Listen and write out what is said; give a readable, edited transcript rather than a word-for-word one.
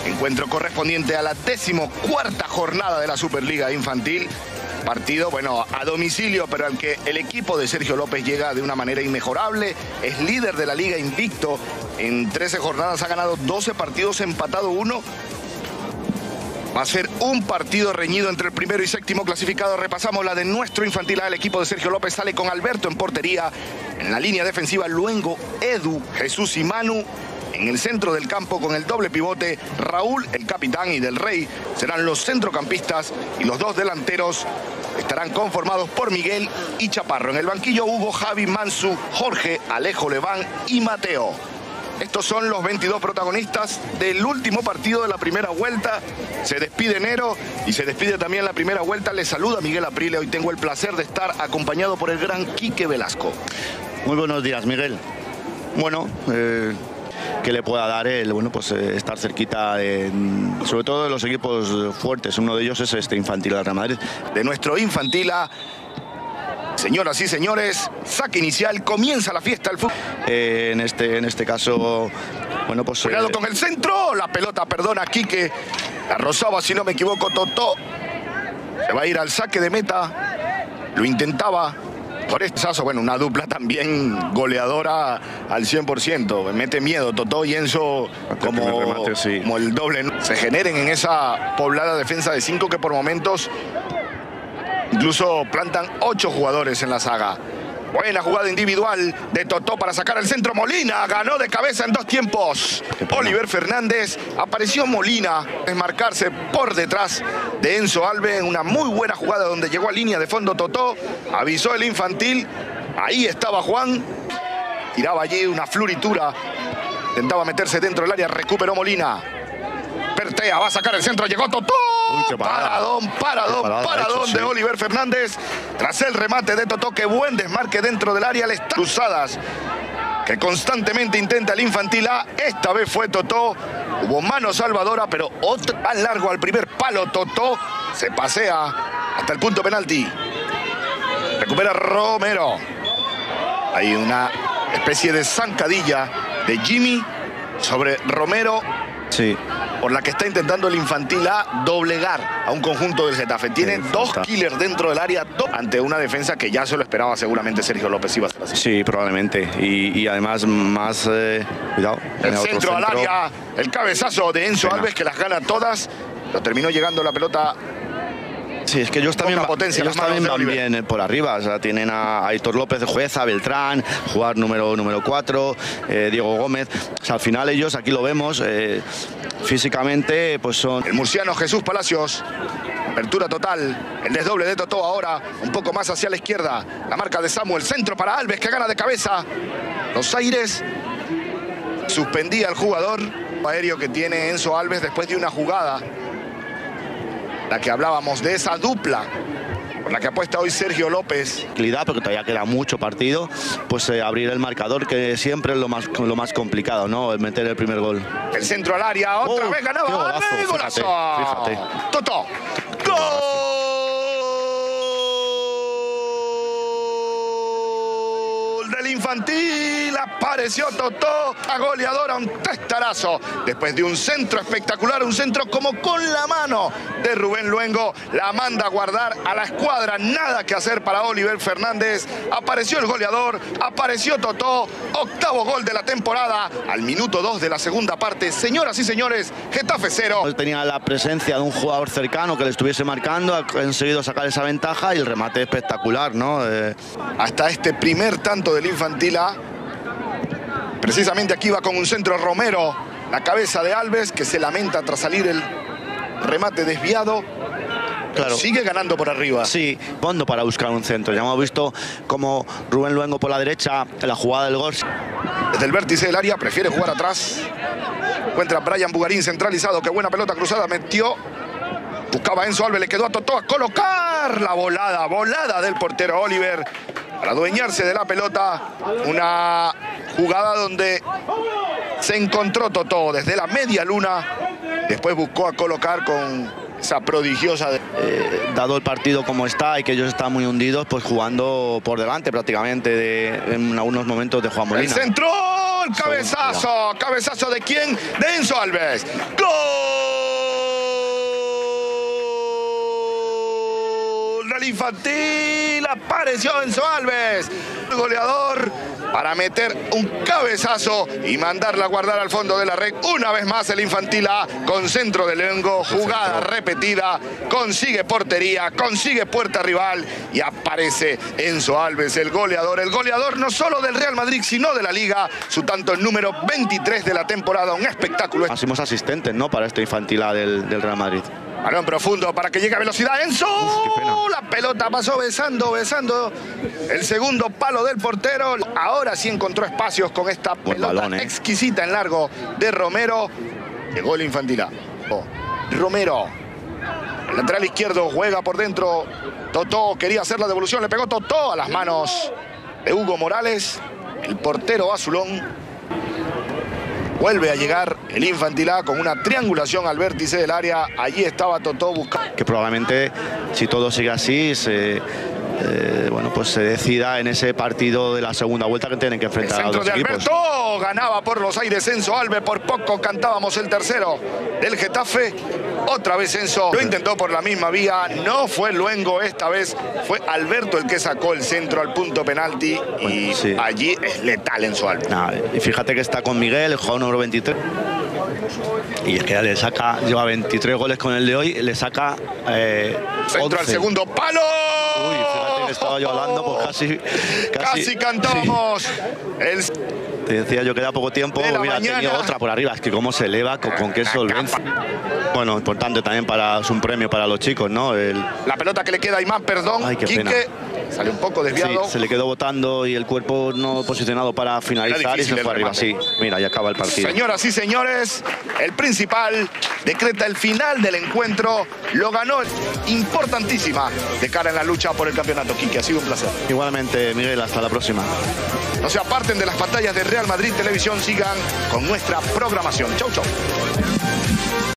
Encuentro correspondiente a la 14ª jornada de la Superliga Infantil. Partido, bueno, a domicilio, pero al que el equipo de Sergio López llega de una manera inmejorable. Es líder de la liga invicto. En 13 jornadas ha ganado 12 partidos, empatado 1. Va a ser un partido reñido entre el primero y séptimo clasificado. Repasamos la de nuestro infantil. El equipo de Sergio López sale con Alberto en portería. En la línea defensiva, Luengo, Edu, Jesús y Manu. En el centro del campo con el doble pivote, Raúl, el capitán, y Del Rey serán los centrocampistas, y los dos delanteros estarán conformados por Miguel y Chaparro. En el banquillo, Hugo, Javi, Mansu, Jorge, Alejo, Leván y Mateo. Estos son los 22 protagonistas del último partido de la primera vuelta. Se despide Nero y se despide también la primera vuelta. Les saluda Miguel Aprile. Hoy tengo el placer de estar acompañado por el gran Quique Velasco. Muy buenos días, Miguel. Bueno, que le pueda dar estar cerquita sobre todo de los equipos fuertes. Uno de ellos es este Infantil de Real Madrid. De nuestro Infantil, señoras y señores, saque inicial, comienza la fiesta del fútbol. En este caso, bueno, pues... Cuidado con el centro, la pelota, perdona, Quique. La rozaba, si no me equivoco, Totó. Se va a ir al saque de meta. Lo intentaba. Por este caso, bueno, una dupla también goleadora al 100%. Mete miedo Totó y Enzo como el doble. Se generen en esa poblada defensa de 5 que por momentos incluso plantan 8 jugadores en la saga. Buena jugada individual de Totó para sacar el centro. Molina ganó de cabeza en 2 tiempos. Oliver Fernández, apareció Molina, desmarcarse por detrás de Enzo Alves en una muy buena jugada donde llegó a línea de fondo Totó. Avisó el Infantil. Ahí estaba Juan. Tiraba allí una floritura. Intentaba meterse dentro del área. Recuperó Molina. Pertea, va a sacar el centro. Llegó Totó. Uy, Paradón de Oliver Fernández. Tras el remate de Totó, qué buen desmarque dentro del área. Las cruzadas que constantemente intenta el Infantil A. Esta vez fue Totó. Hubo mano salvadora, pero otro tan largo al primer palo. Totó se pasea hasta el punto penalti. Recupera Romero. Hay una especie de zancadilla de Jimmy sobre Romero. Sí. Por la que está intentando el Infantil A doblegar a un conjunto del Getafe. Tiene 2 killers dentro del área ante una defensa que ya se lo esperaba seguramente Sergio López iba a ser así. Sí, probablemente. Y además más... cuidado. El centro al área, el cabezazo de Enzo Alves que las gana todas. Lo terminó llegando la pelota. Sí, es que ellos también van bien por arriba. O sea, tienen a Aitor López, Jueza, Beltrán, jugador número 4, Diego Gómez. O sea, al final ellos, aquí lo vemos, físicamente pues son... El murciano Jesús Palacios. Apertura total. El desdoble de Totó ahora un poco más hacia la izquierda. La marca de Samuel. Centro para Alves que gana de cabeza. Los aires. Suspendía el jugador aéreo que tiene Enzo Alves después de una jugada. La que hablábamos de esa dupla por la que apuesta hoy Sergio López. Tranquilidad, porque todavía queda mucho partido, pues abrir el marcador, que siempre es lo más complicado, ¿no? El meter el primer gol. El centro al área, otra vez ganaba Alves. Golazo. Fíjate. Totó. ¡Gol! Del Infantil. Apareció Totó, a goleadora, un testarazo. Después de un centro espectacular, un centro como con la mano de Rubén Luengo. La manda a guardar a la escuadra. Nada que hacer para Oliver Fernández. Apareció el goleador, apareció Totó. 8º gol de la temporada al minuto 2 de la segunda parte. Señoras y señores, Getafe 0. Él tenía la presencia de un jugador cercano que le estuviese marcando, ha conseguido sacar esa ventaja y el remate espectacular, ¿no? Hasta este primer tanto del Infantil A. Precisamente aquí va con un centro Romero, la cabeza de Alves, que se lamenta tras salir el remate desviado. Claro. Sigue ganando por arriba. Sí, fondo para buscar un centro. Ya hemos visto como Rubén Luengo por la derecha, la jugada del gol. Desde el vértice del área, prefiere jugar atrás. Encuentra a Brian Bugarín centralizado. Qué buena pelota cruzada metió. Buscaba a Enzo Alves, le quedó a Totó a colocar la volada del portero Oliver para adueñarse de la pelota. Una jugada donde se encontró Totó desde la media luna. Después buscó a colocar con esa prodigiosa... Dado el partido como está y que ellos están muy hundidos, pues jugando por delante prácticamente en algunos momentos de Juan Molina. El centro, el cabezazo. ¿Cabezazo de quién? De Enzo Alves. ¡Gol! contra el Infantil. Apareció Enzo Alves, el goleador, para meter un cabezazo y mandarla a guardar al fondo de la red. Una vez más el Infantil A con centro de Lengo, jugada repetida, consigue portería, consigue puerta rival y aparece Enzo Alves, el goleador no solo del Real Madrid, sino de la Liga, su tanto el número 23 de la temporada, un espectáculo. Máximos asistentes, ¿no?, para este Infantil A del Real Madrid. Balón profundo para que llegue a velocidad. Enzo. La pelota pasó besando el segundo palo del portero. Ahora sí encontró espacios con esta pelota exquisita en largo de Romero. Llegó el Infantil A. Romero. El lateral izquierdo juega por dentro. Totó quería hacer la devolución. Le pegó Totó a las manos de Hugo Morales. El portero azulón. Vuelve a llegar el Infantil A con una triangulación al vértice del área. Allí estaba Totó buscando. Que probablemente, si todo sigue así, bueno, pues se decida en ese partido de la segunda vuelta que tienen que enfrentar a los equipos. Alberto ganaba por los aires Enzo Alves. Por poco cantábamos el tercero del Getafe. Otra vez Enzo lo intentó por la misma vía. No fue Luengo esta vez. Fue Alberto el que sacó el centro al punto penalti. Y sí, allí es letal Enzo Alves. Y fíjate que está con Miguel, el jugador número 23. Y es que ya le saca, lleva 23 goles con el de hoy, le saca centro 11. Al segundo palo. Uy, fíjate que estaba yo hablando, pues casi cantábamos. Sí. Te decía yo que da poco tiempo, hubiera tenido otra por arriba. Es que cómo se eleva, con qué solvencia. Bueno, importante también es un premio para los chicos, ¿no? La pelota que le queda a Imán, perdón. Ay, qué pena. Sale un poco desviado. Sí, se le quedó botando y el cuerpo no posicionado para finalizar y se fue arriba. Sí, mira, ya acaba el partido. Señoras y señores, el principal decreta el final del encuentro. Lo ganó, importantísima de cara en la lucha por el campeonato. Quique, ha sido un placer. Igualmente, Miguel, hasta la próxima. No se aparten de las pantallas de Real Madrid Televisión, sigan con nuestra programación. Chau, chau.